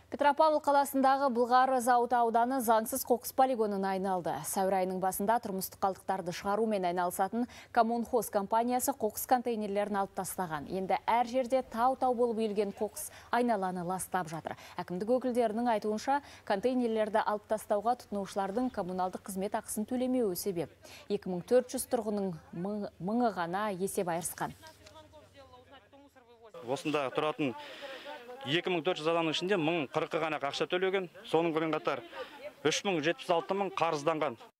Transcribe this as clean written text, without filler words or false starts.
Петропавл қаласындағы Былғары зауыты ауданы заңсыз қоқыс полигонына айналды. Сәуір айының басында тұрмыстық қалдықтарды шығарумен айналысатын Коммунхоз компаниясы қоқыс контейнерлерін алып тастаған. Енді әр жерде тау-тау болып үйілген қоқыс айналаны ластап жатыр. Әкімдік өкілдерінің айтуынша, контейнерлерді алып тастауға тұтынушылардың коммуналдық қызмет ақысын төлемеуі себеп. 2400 тұрғынның мыңы ғана есеп айырысқан. Осында тұратын 2400 адамның ішінде 1040 ғана ақша төлеген, соның бірін қатар 3076 қарызданған.